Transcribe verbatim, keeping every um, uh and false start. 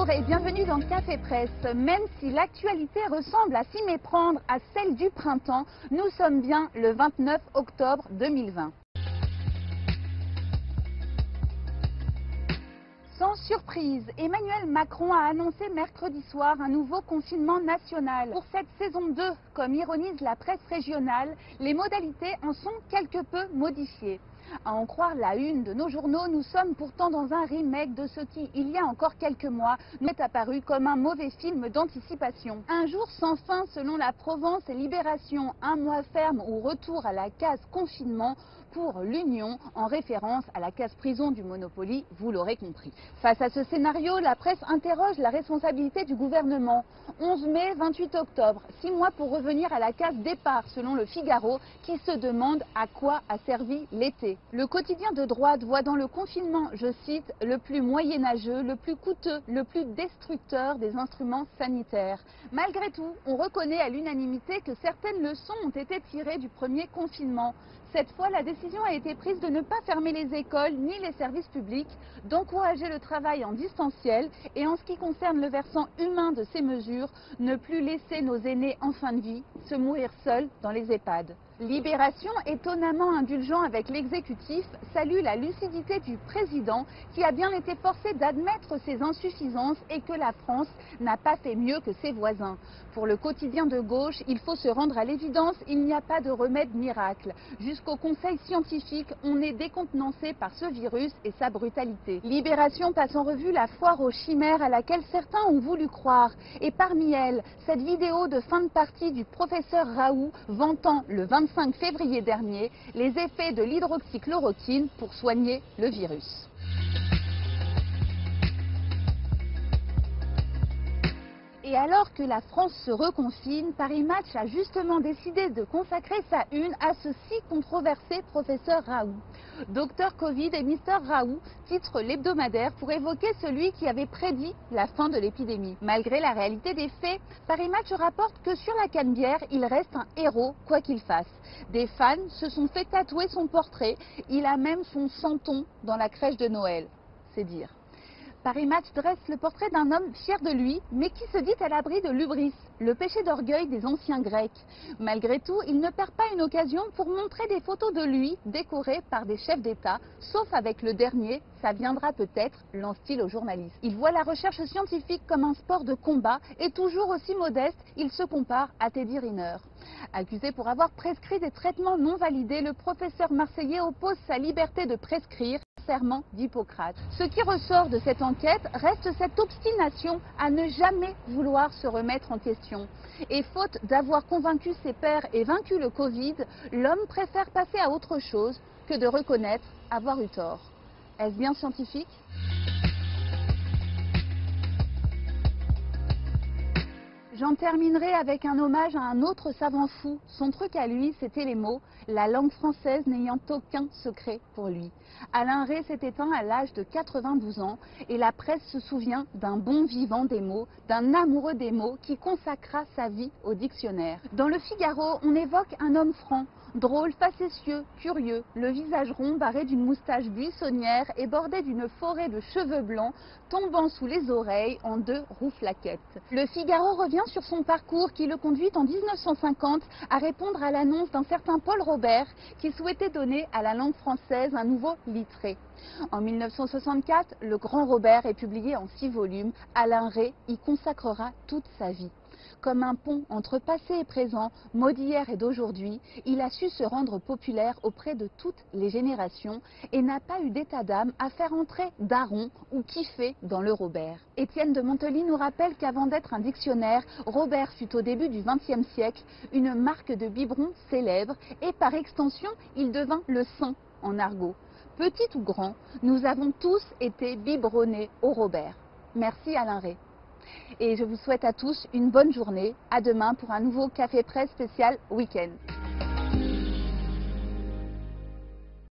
Bonjour et bienvenue dans Café Presse. Même si l'actualité ressemble à s'y méprendre à celle du printemps, nous sommes bien le vingt-neuf octobre deux mille vingt. Sans surprise, Emmanuel Macron a annoncé mercredi soir un nouveau confinement national. Pour cette saison deux, comme ironise la presse régionale, les modalités en sont quelque peu modifiées. À en croire la une de nos journaux, nous sommes pourtant dans un remake de ce qui, il y a encore quelques mois, nous est apparu comme un mauvais film d'anticipation. Un jour sans fin selon la Provence et Libération, un mois ferme ou retour à la case confinement pour l'Union, en référence à la case prison du Monopoly, vous l'aurez compris. Face à ce scénario, la presse interroge la responsabilité du gouvernement. onze mai, vingt-huit octobre, six mois pour revenir à la case départ, selon le Figaro, qui se demande à quoi a servi l'été. Le quotidien de droite voit dans le confinement, je cite, le plus moyenâgeux, le plus coûteux, le plus destructeur des instruments sanitaires. Malgré tout, on reconnaît à l'unanimité que certaines leçons ont été tirées du premier confinement. Cette fois, la décision a été prise de ne pas fermer les écoles ni les services publics, d'encourager le travail en distanciel et en ce qui concerne le versant humain de ces mesures, ne plus laisser nos aînés en fin de vie se mourir seuls dans les EHPAD. Libération, étonnamment indulgent avec l'exécutif, salue la lucidité du président qui a bien été forcé d'admettre ses insuffisances et que la France n'a pas fait mieux que ses voisins. Pour le quotidien de gauche, il faut se rendre à l'évidence, il n'y a pas de remède miracle. Jusqu'au conseil scientifique, on est décontenancé par ce virus et sa brutalité. Libération passe en revue la foire aux chimères à laquelle certains ont voulu croire. Et parmi elles, cette vidéo de fin de partie du professeur Raoult vantant le vingt-cinq février dernier les effets de l'hydroxychloroquine pour soigner le virus. Et alors que la France se reconfine, Paris Match a justement décidé de consacrer sa une à ce si controversé professeur Raoult. Docteur Covid et Mister Raoult titre l'hebdomadaire pour évoquer celui qui avait prédit la fin de l'épidémie. Malgré la réalité des faits, Paris Match rapporte que sur la Canebière, il reste un héros quoi qu'il fasse. Des fans se sont fait tatouer son portrait, il a même son santon dans la crèche de Noël, c'est dire. Paris Match dresse le portrait d'un homme fier de lui, mais qui se dit à l'abri de l'hubris, le péché d'orgueil des anciens Grecs. Malgré tout, il ne perd pas une occasion pour montrer des photos de lui décorées par des chefs d'État, sauf avec le dernier, ça viendra peut-être, lance-t-il aux journalistes. Il voit la recherche scientifique comme un sport de combat et toujours aussi modeste, il se compare à Teddy Riner. Accusé pour avoir prescrit des traitements non validés, le professeur marseillais oppose sa liberté de prescrire, serment d'Hippocrate. Ce qui ressort de cette enquête reste cette obstination à ne jamais vouloir se remettre en question. Et faute d'avoir convaincu ses pairs et vaincu le Covid, l'homme préfère passer à autre chose que de reconnaître avoir eu tort. Est-ce bien scientifique ? J'en terminerai avec un hommage à un autre savant fou. Son truc à lui, c'était les mots, la langue française n'ayant aucun secret pour lui. Alain Rey s'est éteint à l'âge de quatre-vingt-douze ans et la presse se souvient d'un bon vivant des mots, d'un amoureux des mots qui consacra sa vie au dictionnaire. Dans le Figaro, on évoque un homme franc, drôle, facétieux, curieux, le visage rond barré d'une moustache buissonnière et bordé d'une forêt de cheveux blancs tombant sous les oreilles en deux rouflaquettes. Le Figaro revient sur son parcours qui le conduit en mille neuf cent cinquante à répondre à l'annonce d'un certain Paul Robert qui souhaitait donner à la langue française un nouveau littré. En mille neuf cent soixante-quatre, le Grand Robert est publié en six volumes. Alain Rey y consacrera toute sa vie. Comme un pont entre passé et présent, mot d'hier et d'aujourd'hui, il a su se rendre populaire auprès de toutes les générations et n'a pas eu d'état d'âme à faire entrer daron ou kiffer dans le Robert. Étienne de Montely nous rappelle qu'avant d'être un dictionnaire, Robert fut au début du vingtième siècle une marque de biberon célèbre et par extension, il devint le saint en argot. Petit ou grand, nous avons tous été biberonnés au Robert. Merci Alain Rey. Et je vous souhaite à tous une bonne journée. À demain pour un nouveau Café Presse spécial week-end.